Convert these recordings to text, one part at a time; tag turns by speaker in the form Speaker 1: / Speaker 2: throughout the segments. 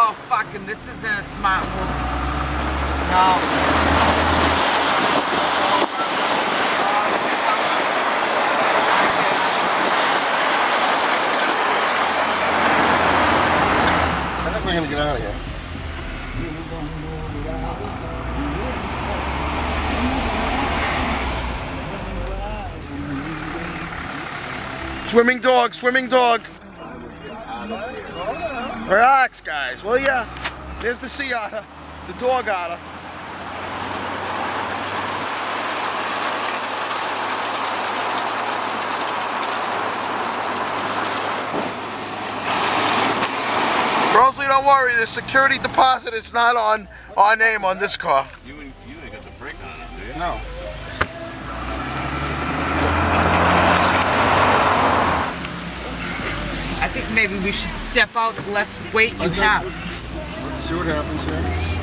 Speaker 1: Oh, fucking, this isn't a smart move. No.
Speaker 2: We're gonna get out of here. Swimming dog, swimming dog. Relax, guys. Well, yeah. There's the sea otter, the dog otter. Rosalie, don't worry, the security deposit is not on our name on this car.
Speaker 3: You ain't got the brake on it, do you?
Speaker 2: No.
Speaker 1: I think maybe we should step out the less weight you have.
Speaker 2: Let's see what happens here.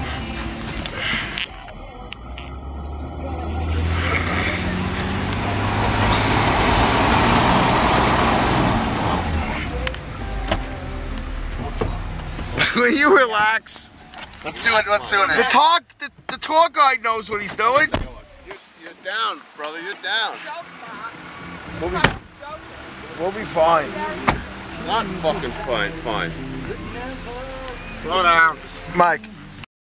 Speaker 2: Will you relax?
Speaker 3: Let's do it. Let's do it.
Speaker 2: The tour guide knows what he's doing.
Speaker 3: You're down, brother. You're down.
Speaker 2: We'll be fine.
Speaker 3: Not fucking fine. Fine. Slow down.
Speaker 2: Mike.